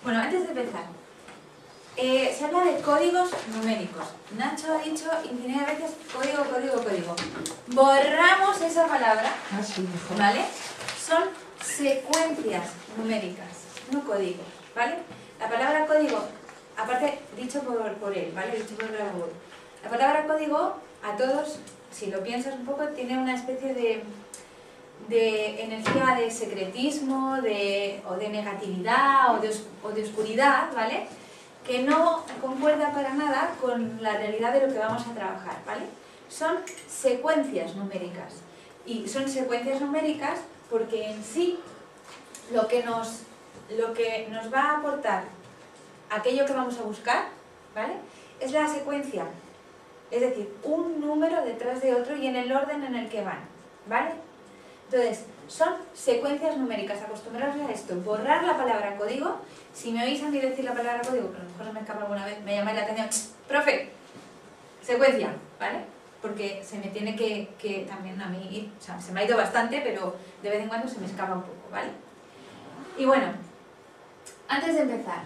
Bueno, antes de empezar, se habla de códigos numéricos. Nacho ha dicho infinidad de veces código, código, código. Borramos esa palabra, ¿vale? Son secuencias numéricas, no códigos, ¿vale? La palabra código, aparte dicho por él, ¿vale? Dicho por Google. La palabra código, a todos, si lo piensas un poco, tiene una especie de energía de secretismo, o de negatividad, o de oscuridad, ¿vale? Que no concuerda para nada con la realidad de lo que vamos a trabajar, ¿vale? Son secuencias numéricas. Y son secuencias numéricas porque en sí lo que nos va a aportar aquello que vamos a buscar, ¿vale? Es la secuencia. Es decir, un número detrás de otro y en el orden en el que van, ¿vale? Entonces, son secuencias numéricas. Acostumbraros a esto, borrar la palabra código. Si me oís a mí decir la palabra código, que a lo mejor se me escapa alguna vez, me llamáis la atención, profe, secuencia, ¿vale? Porque se me tiene que también a mí ir, o sea, se me ha ido bastante, pero de vez en cuando se me escapa un poco, ¿vale? Y bueno, antes de empezar,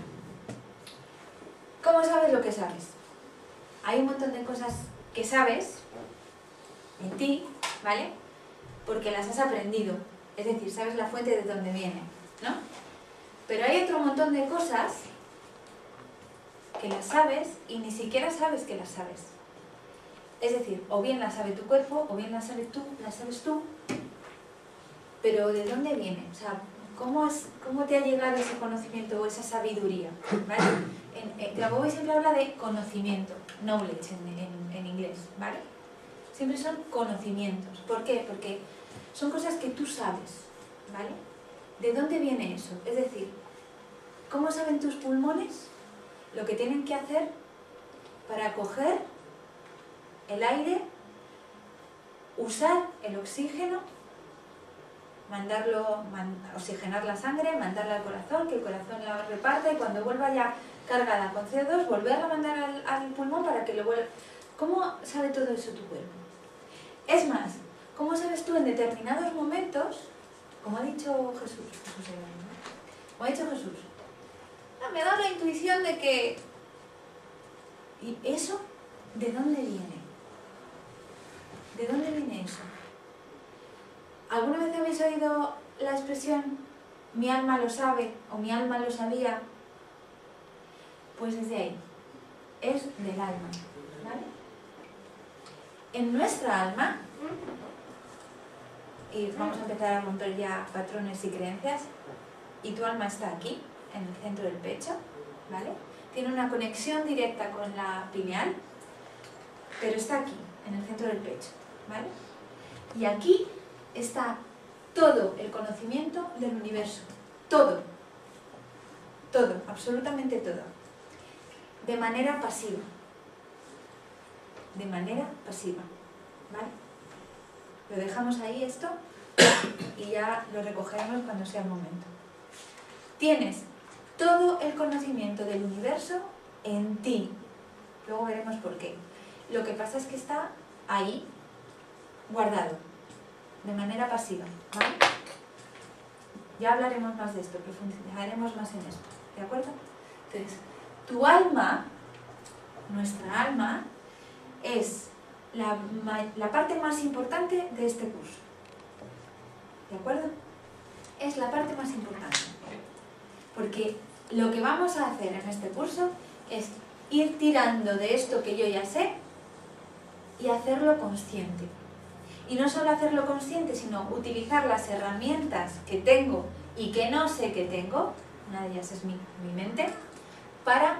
¿cómo sabes lo que sabes? Hay un montón de cosas que sabes en ti, ¿vale? Porque las has aprendido, es decir, sabes la fuente de dónde viene, ¿no? Pero hay otro montón de cosas que las sabes y ni siquiera sabes que las sabes. Es decir, o bien las sabe tu cuerpo, o bien las sabes tú, pero ¿de dónde viene? O sea, ¿cómo te ha llegado ese conocimiento o esa sabiduría? ¿Vale? Grabovoi siempre habla de conocimiento, knowledge en inglés, ¿vale? Siempre son conocimientos. ¿Por qué? Porque son cosas que tú sabes, ¿vale? ¿De dónde viene eso? Es decir, ¿cómo saben tus pulmones lo que tienen que hacer para coger el aire, usar el oxígeno, oxigenar la sangre, mandarla al corazón, que el corazón la reparta y cuando vuelva ya cargada con CO2, volverla a mandar al pulmón para que lo vuelva? ¿Cómo sabe todo eso tu cuerpo? Es más, ¿cómo sabes tú en determinados momentos, como ha dicho Jesús, ¿no? Como ha dicho Jesús, me da la intuición de que... ¿Y eso de dónde viene? ¿De dónde viene eso? ¿Alguna vez habéis oído la expresión mi alma lo sabe o mi alma lo sabía? Pues desde ahí, es del alma, ¿vale? En nuestra alma, y vamos a empezar a romper ya patrones y creencias, y tu alma está aquí, en el centro del pecho, ¿vale? Tiene una conexión directa con la pineal, pero está aquí, en el centro del pecho, ¿vale? Y aquí está todo el conocimiento del universo, todo, absolutamente todo, de manera pasiva, ¿vale? Lo dejamos ahí esto y ya lo recogeremos cuando sea el momento. Tienes todo el conocimiento del universo en ti, luego veremos por qué. Lo que pasa es que está ahí, guardado, de manera pasiva, ¿vale? Ya hablaremos más de esto, profundizaremos más en esto, ¿de acuerdo? Entonces, tu alma, nuestra alma, es la parte más importante de este curso, ¿de acuerdo? Es la parte más importante, porque lo que vamos a hacer en este curso es ir tirando de esto que yo ya sé y hacerlo consciente. Y no solo hacerlo consciente, sino utilizar las herramientas que tengo y que no sé que tengo, una de ellas es mi mente, para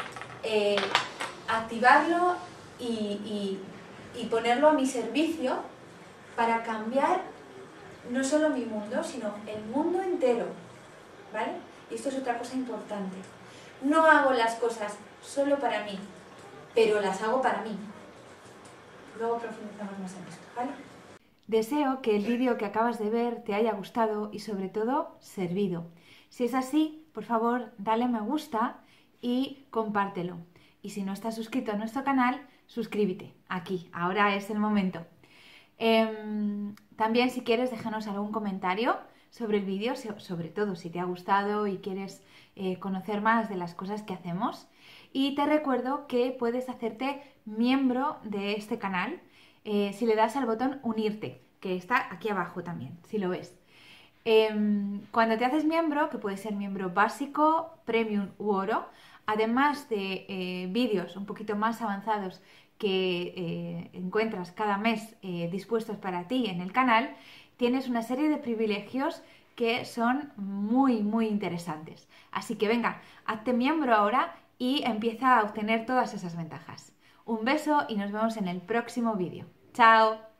activarlo y ponerlo a mi servicio para cambiar no solo mi mundo, sino el mundo entero, ¿vale? Y esto es otra cosa importante. No hago las cosas solo para mí, pero las hago para mí. Luego profundizamos más en esto, ¿vale? Deseo que el vídeo que acabas de ver te haya gustado y sobre todo servido. Si es así, por favor, dale me gusta y compártelo. Y si no estás suscrito a nuestro canal, suscríbete. Aquí, ahora es el momento. También si quieres déjanos algún comentario sobre el vídeo, sobre todo si te ha gustado y quieres conocer más de las cosas que hacemos. Y te recuerdo que puedes hacerte miembro de este canal si le das al botón unirte, que está aquí abajo también, si lo ves. Cuando te haces miembro, que puede ser miembro básico, premium u oro, además de vídeos un poquito más avanzados que encuentras cada mes dispuestos para ti en el canal, tienes una serie de privilegios que son muy interesantes. Así que venga, hazte miembro ahora y empieza a obtener todas esas ventajas. Un beso y nos vemos en el próximo vídeo. ¡Chao!